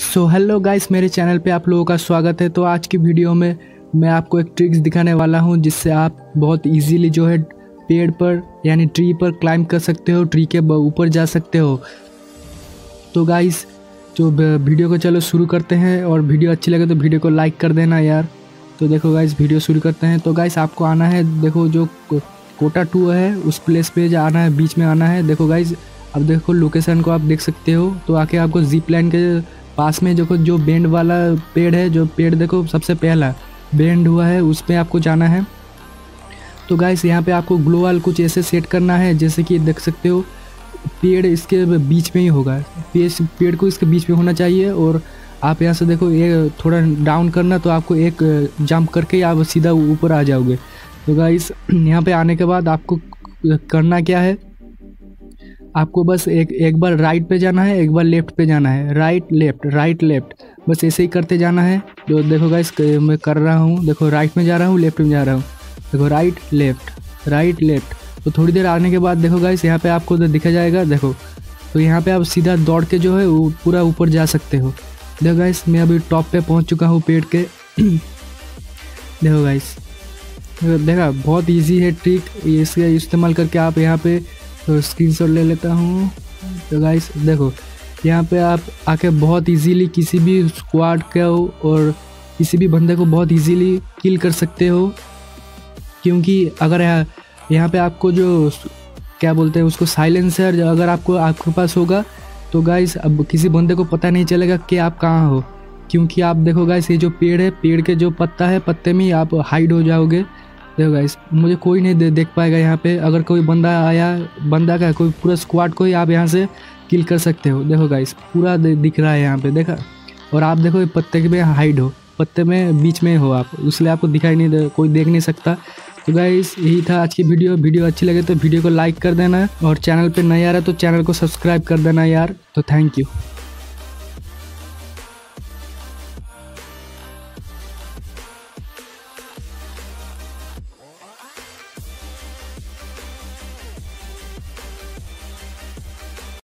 सो hello guys, मेरे channel पे आप लोगों का स्वागत है। तो आज की वीडियो में मैं आपको एक ट्रिक्स दिखाने वाला हूं जिससे आप बहुत इजीली जो है पेड़ पर यानी ट्री पर क्लाइंब कर सकते हो, ट्री के ऊपर जा सकते हो। तो गाइस जो वीडियो को चलो शुरू करते हैं, और वीडियो अच्छी लगे तो वीडियो को लाइक कर देना यार। तो देखो गाइस वीडियो शुरू करते हैं। तो गाइस आपको आना है, देखो जो कोटा 2 है उस प्लेस पे आना है, बीच में आना है। देखो गाइस अब देखो लोकेशन को आप देख सकते हो। तो आके आपको जिप लाइन के पास में जो बेंड वाला पेड़ है, जो पेड़ देखो सबसे पहला बेंड हुआ है, उस पे आपको जाना है। तो गाइस यहाँ पे आपको ग्लो वाल कुछ ऐसे सेट करना है, जैसे कि देख सकते हो पेड़ इसके बीच में ही होगा, पेड़ को इसके बीच में होना चाहिए। और आप यहाँ से देखो ये थोड़ा डाउन करना, तो आपको एक जंप करके आप सीधा ऊपर आ जाओगे। तो गाइस यहाँ पे आने के बाद आपको करना क्या है, आपको बस एक बार राइट पे जाना है, एक बार लेफ्ट पे जाना है, राइट लेफ्ट, बस ऐसे ही करते जाना है। तो देखो गाइस मैं कर रहा हूँ, देखो राइट में जा रहा हूँ, लेफ्ट में जा रहा हूँ, देखो राइट लेफ्ट। तो थोड़ी देर आने के बाद देखो गाइस यहाँ पे आपको दिखा जाएगा, देखो तो यहाँ पे आप सीधा दौड़ के जो है वो पूरा ऊपर जा सकते हो। देखो गाइस मैं अभी टॉप पे पहुँच चुका हूँ पेड़ के। देखो गाइस देखा बहुत इजी है ट्रिक, इसका इस्तेमाल करके आप यहाँ पे तो स्क्रीनशॉट ले लेता हूँ। तो गाइस देखो यहाँ पे आप आके बहुत इजीली किसी भी स्क्वाड को और किसी भी बंदे को बहुत इजीली किल कर सकते हो। क्योंकि अगर यहाँ पे आपको जो क्या बोलते हैं उसको साइलेंसर अगर आपके पास होगा, तो गाइस अब किसी बंदे को पता नहीं चलेगा कि आप कहाँ हो। क्योंकि आप देखो गाइस ये जो पेड़ है, पेड़ के जो पत्ता है, पत्ते में ही आप हाइड हो जाओगे। देखो गाइस मुझे कोई नहीं देख पाएगा यहाँ पे। अगर कोई बंदा आया, बंदा का कोई पूरा स्क्वाड को ही आप यहाँ से किल कर सकते हो। देखो गाइस पूरा दिख रहा है यहाँ पे, देखा। और आप देखो पत्ते के में हाइड हो, पत्ते में बीच में हो आप, इसलिए आपको दिखाई नहीं दे, कोई देख नहीं सकता। तो गाइस यही था आज की वीडियो अच्छी लगे तो वीडियो को लाइक कर देना, और चैनल पे नया आ रहा है तो चैनल को सब्सक्राइब कर देना यार। तो थैंक यू।